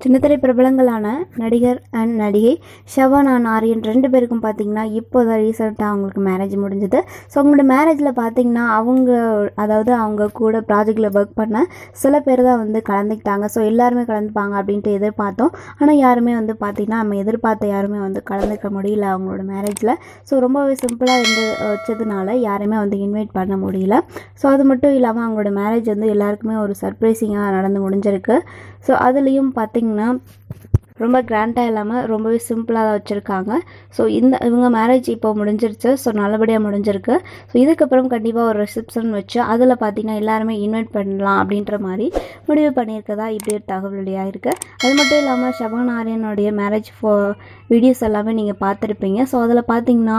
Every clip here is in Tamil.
சின்னத்திரை பிரபலங்களான நடிகர் அண்ட் நடிகை ஷபானா ஆரியன் 2 பேருக்கும் பார்த்திங்கன்னா இப்போ தான் ரீசெண்டாக அவங்களுக்கு மேரேஜ் முடிஞ்சது. ஸோ அவங்களோட மேரேஜில் பார்த்திங்கன்னா அவங்க கூட ப்ராஜெக்டில் ஒர்க் பண்ண சில பேர் தான் வந்து கலந்துக்கிட்டாங்க. ஸோ எல்லாருமே கலந்துப்பாங்க அப்படின்ட்டு எதிர்பார்த்தோம். ஆனால் யாருமே வந்து பார்த்திங்கன்னா நம்ம எதிர்பார்த்த யாருமே வந்து கலந்துக்க முடியல அவங்களோட மேரேஜில். ஸோ ரொம்பவே சிம்பிளாக வச்சதுனால யாருமே வந்து இன்வைட் பண்ண முடியல. ஸோ அது மட்டும் இல்லாமல் அவங்களோட மேரேஜ் வந்து எல்லாருக்குமே ஒரு சர்ப்ரைசிங்காக நடந்து முடிஞ்சிருக்கு. ஸோ அதுலேயும் பார்த்திங்கன்னா ரொம்ப கிராண்டாக இல்லாமல் ரொம்பவே சிம்பிளாக தான் வச்சுருக்காங்க. ஸோ இவங்க மேரேஜ் இப்போ முடிஞ்சிருச்சு. ஸோ நல்லபடியாக முடிஞ்சிருக்கு. ஸோ இதுக்கப்புறம் கண்டிப்பாக ஒரு ரிசப்ஷன் வச்சு அதில் பார்த்திங்கன்னா எல்லாருமே இன்வைட் பண்ணலாம் அப்படின்ற மாதிரி முடிவு பண்ணியிருக்கதா இப்படி ஒரு தகவல் வெளியாக இருக்குது. அது மட்டும் இல்லாமல் ஷபானா ஆரியனுடைய மேரேஜ் வீடியோஸ் எல்லாமே நீங்கள் பார்த்துருப்பீங்க. ஸோ அதில் பார்த்திங்கன்னா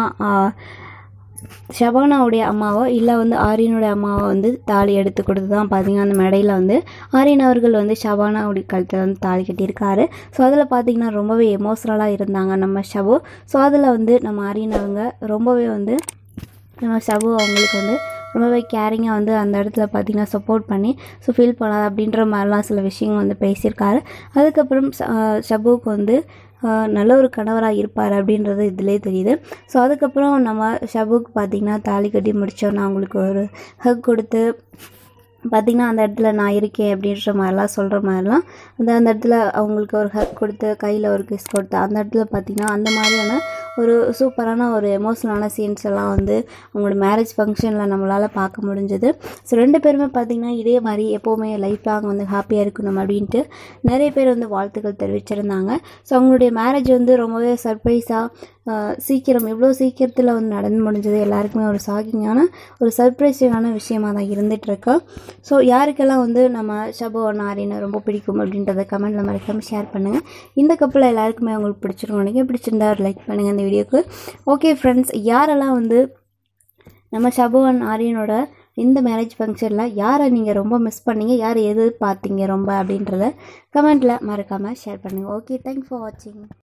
ஷபானாவுடைய அம்மாவோ இல்லை வந்து ஆரியனுடைய அம்மாவோ வந்து தாலி எடுத்து கொடுத்து தான் பார்த்திங்கன்னா அந்த மேடையில் வந்து ஆரியன் அவர்கள் வந்து ஷபானாவுடைய கழுத்தில் வந்து தாலி கட்டியிருக்காரு. ஸோ அதில் பார்த்திங்கன்னா ரொம்பவே எமோஷ்னலாக இருந்தாங்க நம்ம ஷபு. ஸோ அதில் வந்து நம்ம ஆரியன் அவங்க ரொம்பவே வந்து நம்ம ஷபு அவங்களுக்கு வந்து ரொம்பவே கேரிங்காக வந்து அந்த இடத்துல பார்த்திங்கன்னா சப்போர்ட் பண்ணி ஃபீல் பண்ணாது அப்படின்ற மாதிரிலாம் சில விஷயங்கள் வந்து பேசியிருக்காரு. அதுக்கப்புறம் ஷபுவுக்கு வந்து நல்ல ஒரு கணவராக இருப்பார் அப்படின்றது இதிலே தெரியுது. ஸோ அதுக்கப்புறம் நம்ம ஷபுக்கு பார்த்திங்கன்னா தாலி கட்டி முடித்தோன்னா அவங்களுக்கு ஒரு ஹக் கொடுத்து பார்த்திங்கன்னா அந்த இடத்துல நான் இருக்கேன் அப்படின்ற மாதிரிலாம் சொல்கிற மாதிரிலாம் அந்த இடத்துல அவங்களுக்கு ஒரு ஹக் கொடுத்து கையில் ஒரு கிஸ் கொடுத்து அந்த இடத்துல பார்த்திங்கன்னா அந்த மாதிரியான ஒரு சூப்பரான ஒரு எமோஷ்னலான சீன்ஸ் எல்லாம் வந்து அவங்களோட மேரேஜ் ஃபங்க்ஷனில் நம்மளால் பார்க்க முடிஞ்சது. ஸோ 2 பேருமே பார்த்திங்கன்னா இதே மாதிரி எப்போவுமே லைஃப் லாங் வந்து ஹாப்பியாக இருக்கணும் அப்படின்ட்டு நிறைய பேர் வந்து வாழ்த்துக்கள் தெரிவிச்சிருந்தாங்க. ஸோ அவங்களுடைய மேரேஜ் வந்து ரொம்பவே சர்ப்ரைஸாக எவ்வளோ சீக்கிரத்தில் வந்து நடந்து முடிஞ்சது எல்லாருக்குமே ஒரு ஷாக்கிங்கான ஒரு சர்ப்ரைஸிங்கான விஷயமாக தான் இருந்துகிட்ருக்கு. ஸோ யாருக்கெல்லாம் வந்து நம்ம ஷபானா ஆரியனை ரொம்ப பிடிக்கும் அப்படின்றத கமெண்ட்டில் மறக்காமல் ஷேர் பண்ணுங்கள். இந்த கப்பலில் எல்லாருக்குமே அவங்களுக்கு பிடிச்சிருக்கும் நினைக்கிறேன். பிடிச்சிருந்தா ஒரு லைக் பண்ணுங்கள் இந்த வீடியோக்கு. ஓகே ஃப்ரெண்ட்ஸ், யாரெல்லாம் வந்து நம்ம ஷபானா ஆரியனோட இந்த மேரேஜ் ஃபங்க்ஷனில் யாரை நீங்கள் ரொம்ப மிஸ் பண்ணீங்க, யார் எது பார்த்தீங்க ரொம்ப அப்படின்றத கமெண்ட்டில் மறக்காமல் ஷேர் பண்ணுங்கள். ஓகே, தேங்க்ஸ் ஃபார் வாட்சிங்.